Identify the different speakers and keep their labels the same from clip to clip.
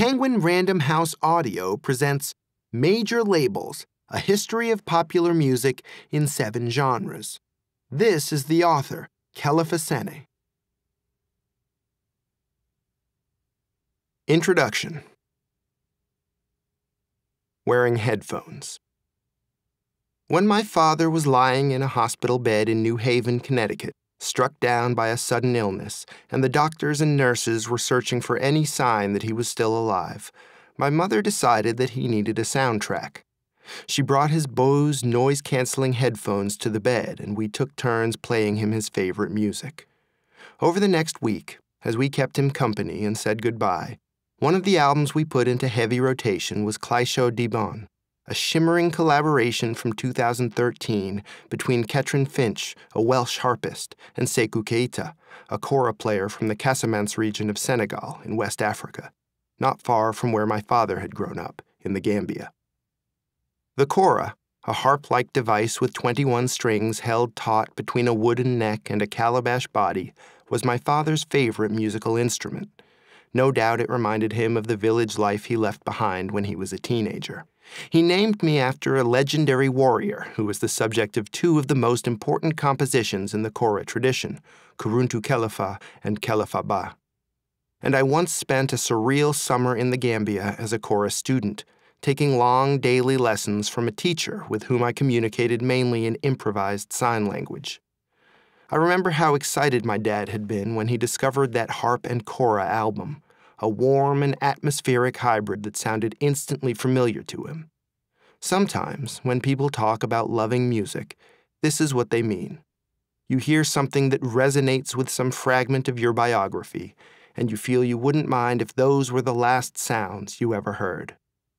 Speaker 1: Penguin Random House Audio presents Major Labels, A History of Popular Music in 7 Genres. This is the author, Kelefa Sanneh. Introduction. Wearing headphones. When my father was lying in a hospital bed in New Haven, Connecticut, struck down by a sudden illness, and the doctors and nurses were searching for any sign that he was still alive, my mother decided that he needed a soundtrack. She brought his Bose noise-canceling headphones to the bed, and we took turns playing him his favorite music. Over the next week, as we kept him company and said goodbye, one of the albums we put into heavy rotation was Cleisho Dibon, a shimmering collaboration from 2013 between Ketrin Finch, a Welsh harpist, and Sekou Keita, a kora player from the Casamance region of Senegal in West Africa, not far from where my father had grown up, in the Gambia. The kora, a harp-like device with 21 strings held taut between a wooden neck and a calabash body, was my father's favorite musical instrument. No doubt it reminded him of the village life he left behind when he was a teenager. He named me after a legendary warrior who was the subject of 2 of the most important compositions in the kora tradition, Kuruntu Kelefa and Kelefa Ba. And I once spent a surreal summer in the Gambia as a kora student, taking long daily lessons from a teacher with whom I communicated mainly in improvised sign language. I remember how excited my dad had been when he discovered that harp and kora album, a warm and atmospheric hybrid that sounded instantly familiar to him. Sometimes, when people talk about loving music, this is what they mean. You hear something that resonates with some fragment of your biography, and you feel you wouldn't mind if those were the last sounds you ever heard.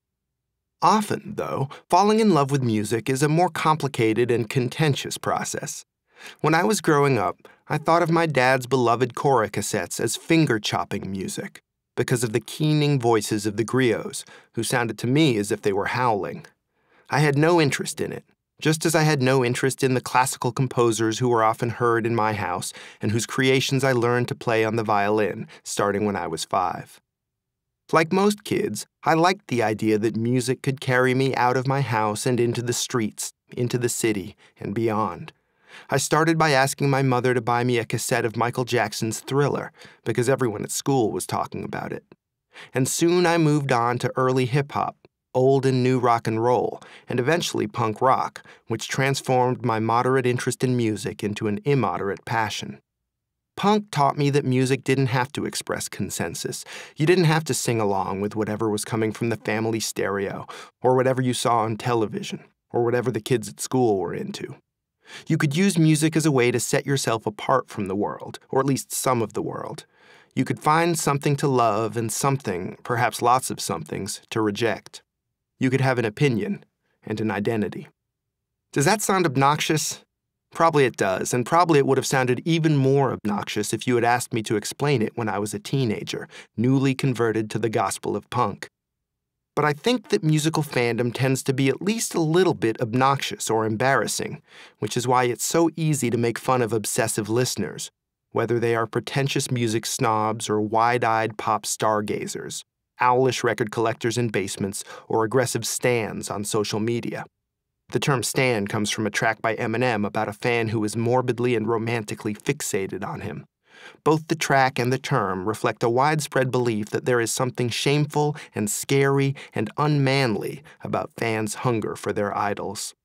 Speaker 1: Often, though, falling in love with music is a more complicated and contentious process. When I was growing up, I thought of my dad's beloved kora cassettes as finger-chopping music, because of the keening voices of the griots, who sounded to me as if they were howling. I had no interest in it, just as I had no interest in the classical composers who were often heard in my house and whose creations I learned to play on the violin, starting when I was 5. Like most kids, I liked the idea that music could carry me out of my house and into the streets, into the city, and beyond. I started by asking my mother to buy me a cassette of Michael Jackson's Thriller, because everyone at school was talking about it. And soon I moved on to early hip-hop, old and new rock and roll, and eventually punk rock, which transformed my moderate interest in music into an immoderate passion. Punk taught me that music didn't have to express consensus. You didn't have to sing along with whatever was coming from the family stereo, or whatever you saw on television, or whatever the kids at school were into. You could use music as a way to set yourself apart from the world, or at least some of the world. You could find something to love and something, perhaps lots of somethings, to reject. You could have an opinion and an identity. Does that sound obnoxious? Probably it does, and probably it would have sounded even more obnoxious if you had asked me to explain it when I was a teenager, newly converted to the gospel of punk. But I think that musical fandom tends to be at least a little bit obnoxious or embarrassing, which is why it's so easy to make fun of obsessive listeners, whether they are pretentious music snobs or wide-eyed pop stargazers, owlish record collectors in basements, or aggressive stans on social media. The term stan comes from a track by Eminem about a fan who is morbidly and romantically fixated on him. Both the track and the term reflect a widespread belief that there is something shameful and scary and unmanly about fans' hunger for their idols.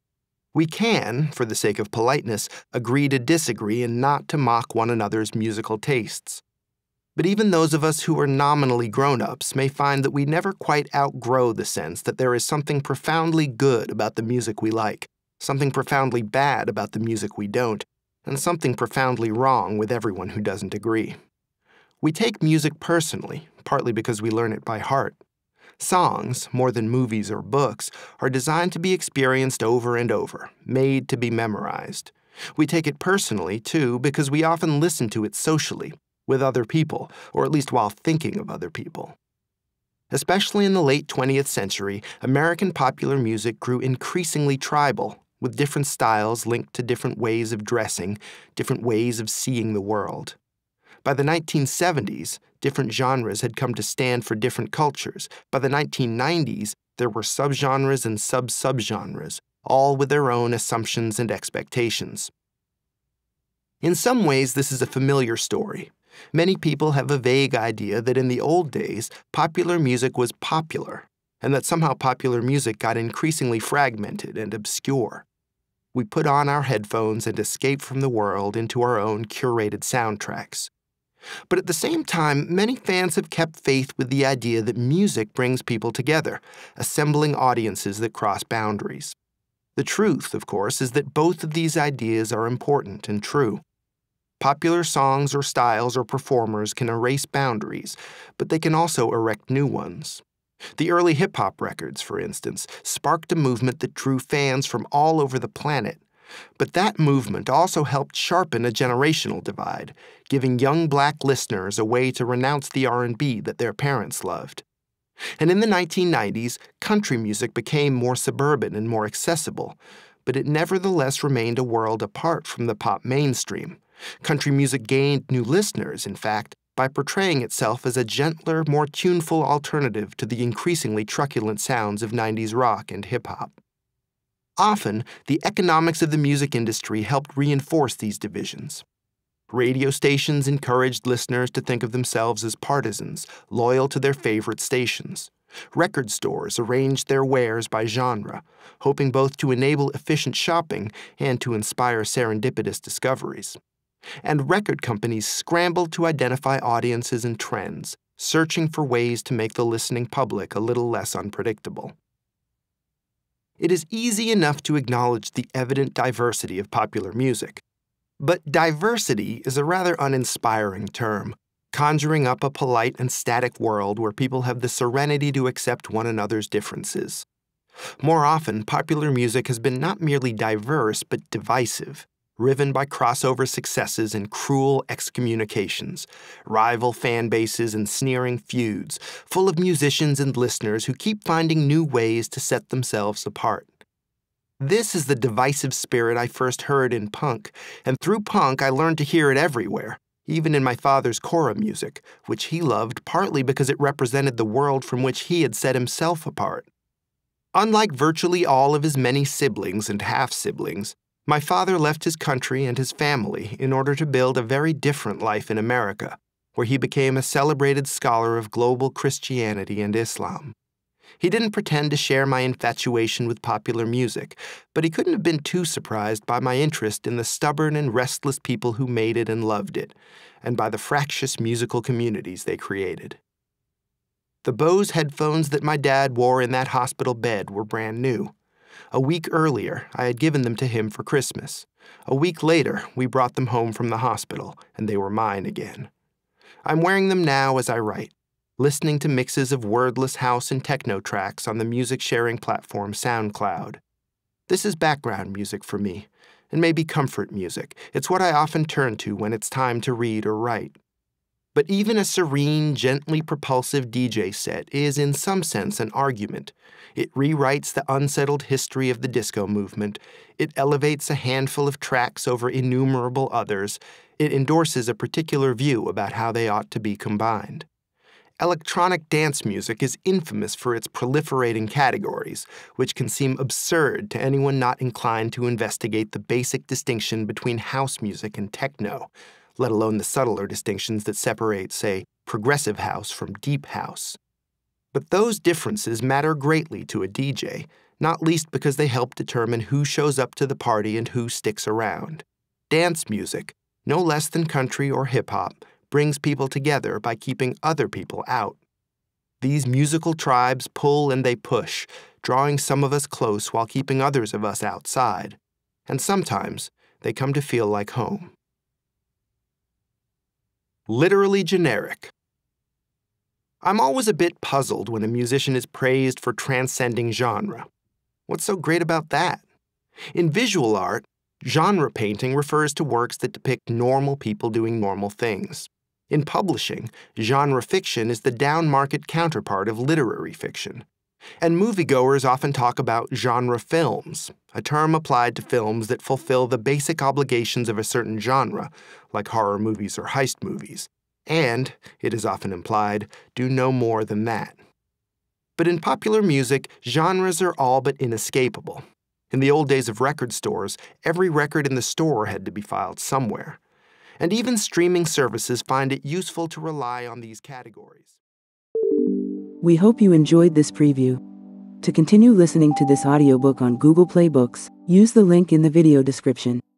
Speaker 1: We can, for the sake of politeness, agree to disagree and not to mock one another's musical tastes. But even those of us who are nominally grown-ups may find that we never quite outgrow the sense that there is something profoundly good about the music we like, something profoundly bad about the music we don't, and something profoundly wrong with everyone who doesn't agree. We take music personally, partly because we learn it by heart. Songs, more than movies or books, are designed to be experienced over and over, made to be memorized. We take it personally, too, because we often listen to it socially, with other people, or at least while thinking of other people. Especially in the late 20th century, American popular music grew increasingly tribal, with different styles linked to different ways of dressing, different ways of seeing the world. By the 1970s, Different genres had come to stand for different cultures. By the 1990s, there were subgenres and sub-subgenres, all with their own assumptions and expectations. In some ways, this is a familiar story. Many people have a vague idea that in the old days, popular music was popular, and that somehow popular music got increasingly fragmented and obscure. We put on our headphones and escape from the world into our own curated soundtracks. But at the same time, many fans have kept faith with the idea that music brings people together, assembling audiences that cross boundaries. The truth, of course, is that both of these ideas are important and true. Popular songs or styles or performers can erase boundaries, but they can also erect new ones. The early hip-hop records, for instance, sparked a movement that drew fans from all over the planet. But that movement also helped sharpen a generational divide, giving young black listeners a way to renounce the R&B that their parents loved. And in the 1990s, country music became more suburban and more accessible, but it nevertheless remained a world apart from the pop mainstream. Country music gained new listeners, in fact, by portraying itself as a gentler, more tuneful alternative to the increasingly truculent sounds of 90s rock and hip-hop. Often, the economics of the music industry helped reinforce these divisions. Radio stations encouraged listeners to think of themselves as partisans, loyal to their favorite stations. Record stores arranged their wares by genre, hoping both to enable efficient shopping and to inspire serendipitous discoveries. And record companies scrambled to identify audiences and trends, searching for ways to make the listening public a little less unpredictable. It is easy enough to acknowledge the evident diversity of popular music. But diversity is a rather uninspiring term, conjuring up a polite and static world where people have the serenity to accept one another's differences. More often, popular music has been not merely diverse, but divisive, riven by crossover successes and cruel excommunications, rival fan bases and sneering feuds, full of musicians and listeners who keep finding new ways to set themselves apart. This is the divisive spirit I first heard in punk, and through punk I learned to hear it everywhere, even in my father's kora music, which he loved partly because it represented the world from which he had set himself apart. Unlike virtually all of his many siblings and half-siblings, my father left his country and his family in order to build a very different life in America, where he became a celebrated scholar of global Christianity and Islam. He didn't pretend to share my infatuation with popular music, but he couldn't have been too surprised by my interest in the stubborn and restless people who made it and loved it, and by the fractious musical communities they created. The Bose headphones that my dad wore in that hospital bed were brand new. A week earlier, I had given them to him for Christmas. A week later, we brought them home from the hospital, and they were mine again. I'm wearing them now as I write, listening to mixes of wordless house and techno tracks on the music-sharing platform SoundCloud. This is background music for me, and maybe comfort music. It's what I often turn to when it's time to read or write. But even a serene, gently propulsive DJ set is, in some sense, an argument. It rewrites the unsettled history of the disco movement. It elevates a handful of tracks over innumerable others. It endorses a particular view about how they ought to be combined. Electronic dance music is infamous for its proliferating categories, which can seem absurd to anyone not inclined to investigate the basic distinction between house music and techno, let alone the subtler distinctions that separate, say, progressive house from deep house. But those differences matter greatly to a DJ, not least because they help determine who shows up to the party and who sticks around. Dance music, no less than country or hip-hop, brings people together by keeping other people out. These musical tribes pull and they push, drawing some of us close while keeping others of us outside. And sometimes they come to feel like home. Literally generic. I'm always a bit puzzled when a musician is praised for transcending genre. What's so great about that? In visual art, genre painting refers to works that depict normal people doing normal things. In publishing, genre fiction is the down-market counterpart of literary fiction. And moviegoers often talk about genre films, a term applied to films that fulfill the basic obligations of a certain genre, like horror movies or heist movies, and, it is often implied, do no more than that. But in popular music, genres are all but inescapable. In the old days of record stores, every record in the store had to be filed somewhere. And even streaming services find it useful to rely on these categories.
Speaker 2: We hope you enjoyed this preview. To continue listening to this audiobook on Google Play Books, use the link in the video description.